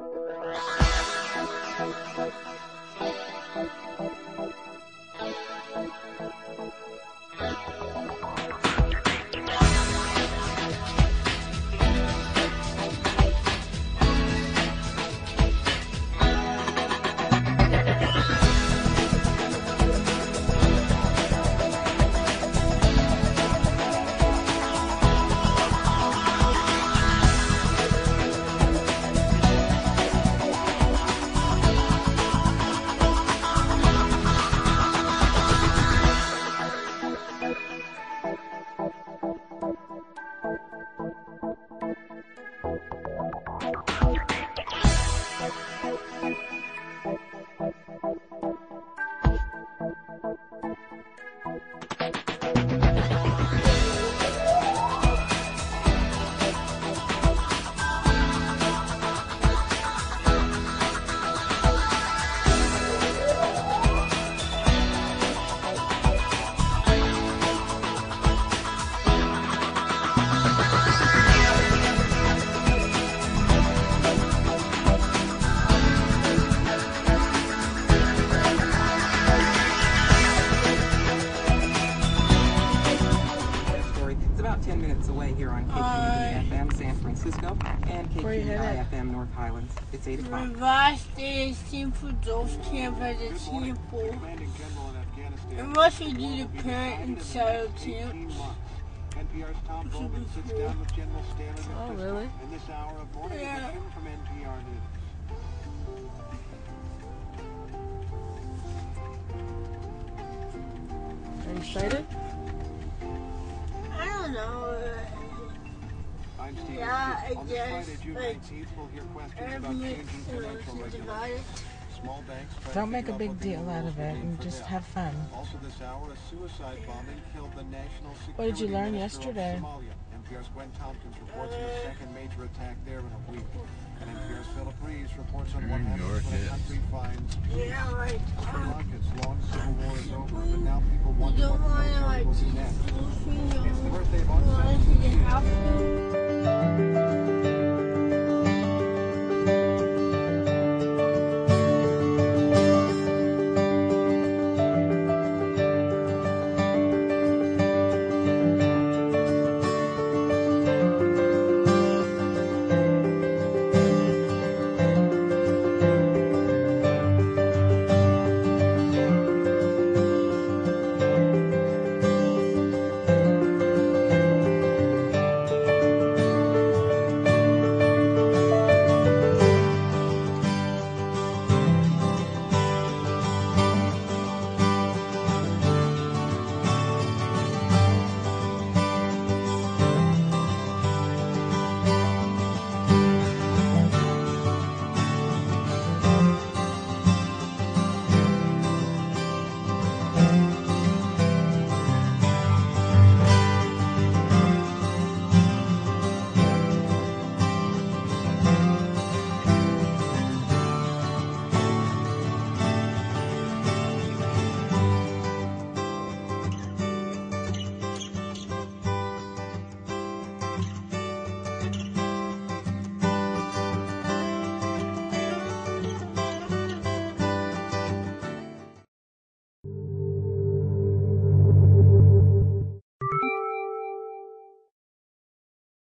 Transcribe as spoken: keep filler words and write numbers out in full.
ten minutes away here on K Q F M San Francisco and K Q I F M North Highlands. It's eight o'clock. Revaste tempo dos tempos de tempo. Unless you do the parent and child temps. Oh, really? Yeah. Are you excited? I don't know. I'm Steve. Yeah, I On guess. Friday, June nineteenth, we'll hear questions about changing financial regulations. Small banks. Don't make a big deal out of it and just have fun. Also this hour, a suicide bombing killed the national security What did you learn minister of yesterday? Somalia. N P R's Gwen Tompkins reports on the second major attack there in a week. And N P R's Philip Reeves reports on what happens when a country finds Yeah, right. Sri Lanka's long civil war is over, but now people wonder what the military will do next. It's the birthday of Well, I think it happened.